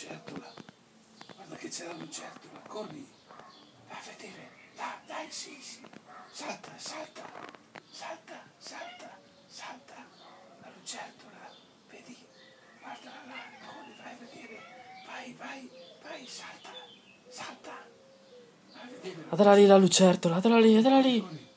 lucertola. Guarda che c'è la lucertola, corri. Va a vedere. Là, dai, sì. Salta. La lucertola. Vedi? Guardala là, corri, vai a vedere. Vai, salta. Vai a vedere. Guardala lì la lucertola, guardala lì. Corri.